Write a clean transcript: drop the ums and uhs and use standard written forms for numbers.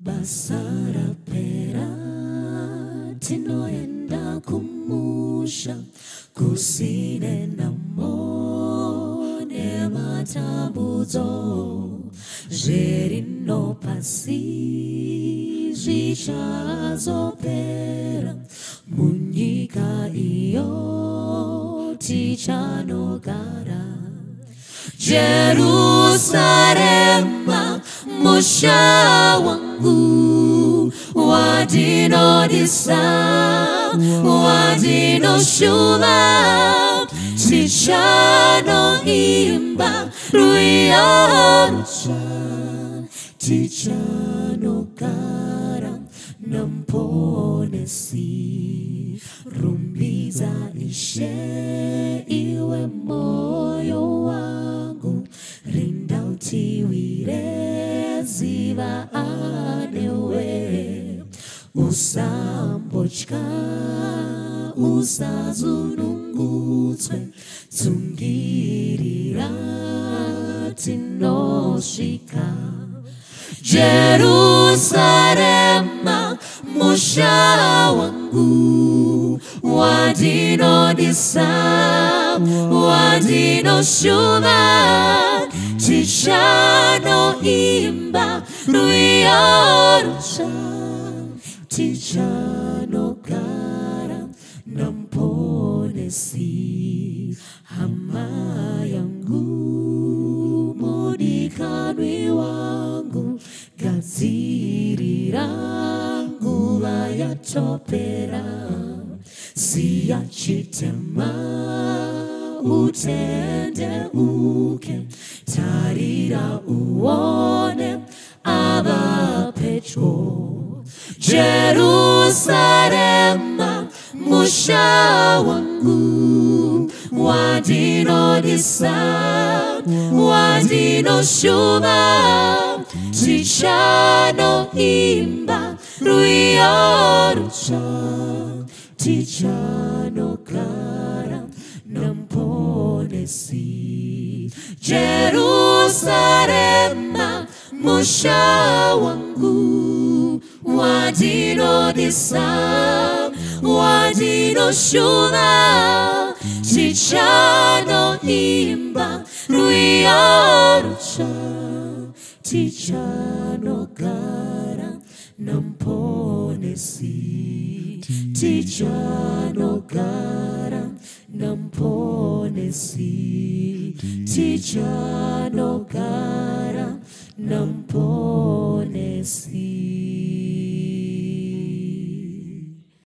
basara pera tinoenda kumusha kusine namone matambudzo zverino pasi zvichazopera munyika iyo tichanogara Jerusalema musha wangu wadinodisa wadinoshuva tichanoimba ruyarucha tichanogara namponesi rumbiza ishe iwe moyo wangu rinda utiwire ziva anewe usambochka usazunungutswe tsungirira tinosvika Jerusalema musha wangu wadinodisa wadinoshuva tichanoimba ruyarucha tichanogara namponesi hama yangu mudikanwi wangu gadzirira nguva yatopera siyachitema utende uke tarira uone ava pedyo Jerusalema musha wangu wadinodisa wadinoshuva tichanoimba ruyarucha tichanogara namponesi Jerusalema musha wangu wadinodisa wadinoshuva tichanoimba ruyarucha tichanogara namponesi tichanogara namponesi tichanogara